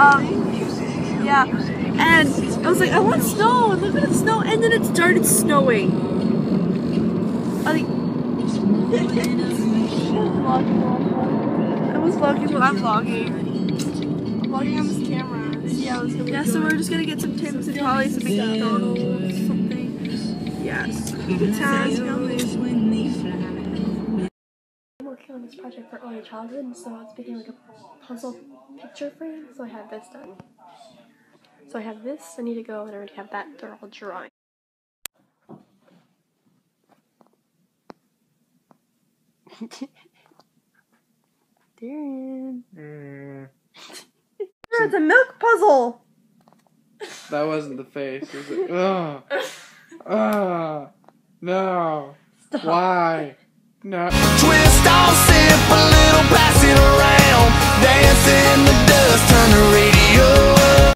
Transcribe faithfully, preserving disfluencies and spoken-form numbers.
Um, yeah. And I was like, I want snow, and look at the snow, and then it started snowing. I like, I was vlogging while I'm vlogging. I'm vlogging on this camera. Yeah, I was gonna yeah, so we're just gonna get some Tim's and Holly's and McDonald's, something. Yes. I'm working on this project for early childhood, so it's making like a puzzle picture frame, so I have this done. So I have this, I need to go, and I already have that, they're all drawing. Darren. Mm. It's a milk puzzle! That wasn't the face. It was like, ugh. Ugh. No. Stop. Why? No. Twist on, sip a little, pass it around. Dance in the dust, turn the radio up.